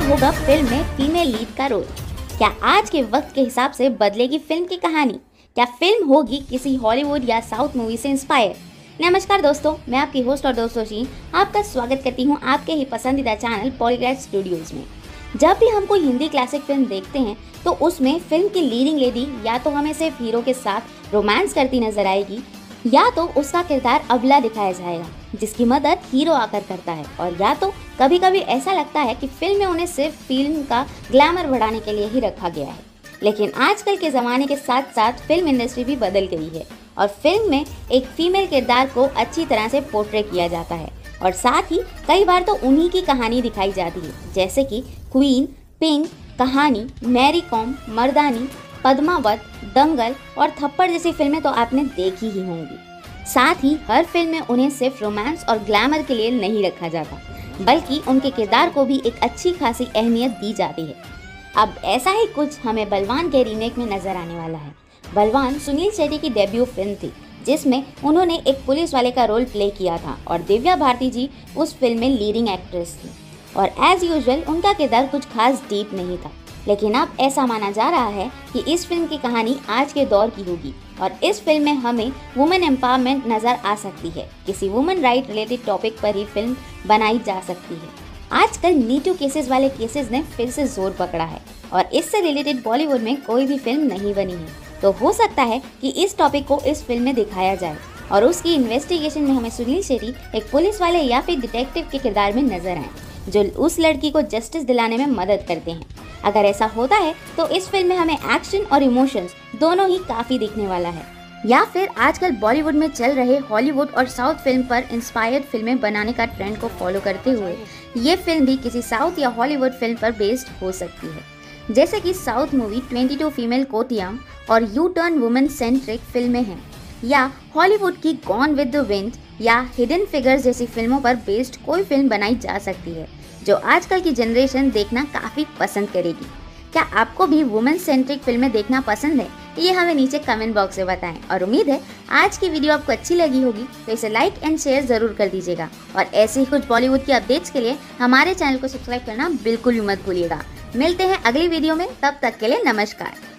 होगा फिल्म में female lead का रोल? क्या आज के वक्त के हिसाब से बदलेगी फिल्म की कहानी? क्या फिल्म होगी किसी हॉलीवुड या साउथ मूवी से इंस्पायर? नमस्कार दोस्तों, मैं आपकी होस्ट और दोस्त रोशीन आपका स्वागत करती हूँ आपके ही पसंदीदा चैनल पॉलीग्राफ स्टूडियोज में। जब भी हम कोई हिंदी क्लासिक फिल्म देखते हैं तो उसमें फिल्म की लीडिंग लेडी या तो हमें सिर्फ हीरो के साथ रोमांस करती नजर आएगी या तो उसका किरदार अबला दिखाया जाएगा जिसकी मदद हीरो आकर करता है, और या तो कभी कभी ऐसा लगता है कि फिल्म में उन्हें सिर्फ फिल्म का ग्लैमर बढ़ाने के लिए ही रखा गया है। लेकिन आजकल के ज़माने के साथ साथ फिल्म इंडस्ट्री भी बदल गई है और फिल्म में एक फीमेल किरदार को अच्छी तरह से पोर्ट्रे किया जाता है और साथ ही कई बार तो उन्हीं की कहानी दिखाई जाती है, जैसे कि क्वीन, पिंक, कहानी, मैरी कॉम, मर्दानी, पद्मावत, दंगल और थप्पड़ जैसी फिल्में तो आपने देखी ही होंगी। साथ ही हर फिल्म में उन्हें सिर्फ रोमांस और ग्लैमर के लिए नहीं रखा जाता, बल्कि उनके किरदार को भी एक अच्छी खासी अहमियत दी जाती है। अब ऐसा ही कुछ हमें बलवान के रीमेक में नजर आने वाला है। बलवान सुनील शेट्टी की डेब्यू फिल्म थी जिसमें उन्होंने एक पुलिस वाले का रोल प्ले किया था और दिव्या भारती जी उस फिल्म में लीडिंग एक्ट्रेस थी और एज यूजुअल उनका किरदार कुछ खास डीप नहीं था। लेकिन अब ऐसा माना जा रहा है कि इस फिल्म की कहानी आज के दौर की होगी और इस फिल्म में हमें वुमेन एम्पावरमेंट नजर आ सकती है। किसी वुमेन राइट रिलेटेड टॉपिक पर ही फिल्म बनाई जा सकती है। आजकल मीटू केसेस वाले केसेस ने फिर से जोर पकड़ा है और इससे रिलेटेड बॉलीवुड में कोई भी फिल्म नहीं बनी है, तो हो सकता है कि इस टॉपिक को इस फिल्म में दिखाया जाए और उसकी इन्वेस्टिगेशन में हमें सुनील शेट्टी एक पुलिस वाले या फिर डिटेक्टिव के किरदार में नजर आए जो उस लड़की को जस्टिस दिलाने में मदद करते हैं। अगर ऐसा होता है तो इस फिल्म में हमें एक्शन और इमोशंस दोनों ही काफी दिखने वाला है। या फिर आजकल बॉलीवुड में चल रहे हॉलीवुड और साउथ फिल्म पर इंस्पायर्ड फिल्में बनाने का ट्रेंड को फॉलो करते हुए ये फिल्म भी किसी साउथ या हॉलीवुड फिल्म पर बेस्ड हो सकती है, जैसे कि साउथ मूवी 22 फीमेल कोटियाम और यू टर्न वुमेन सेंट्रिक फिल्में हैं, या हॉलीवुड की गॉन विद द विंड या हिडन फिगर्स जैसी फिल्मों पर बेस्ड कोई फिल्म बनाई जा सकती है जो आजकल की जनरेशन देखना काफ़ी पसंद करेगी। क्या आपको भी वुमेन सेंट्रिक फिल्में देखना पसंद है? ये हमें नीचे कमेंट बॉक्स में बताएं और उम्मीद है आज की वीडियो आपको अच्छी लगी होगी, तो इसे लाइक एंड शेयर ज़रूर कर दीजिएगा और ऐसे ही कुछ बॉलीवुड की अपडेट्स के लिए हमारे चैनल को सब्सक्राइब करना बिल्कुल भी मत भूलिएगा। मिलते हैं अगली वीडियो में, तब तक के लिए नमस्कार।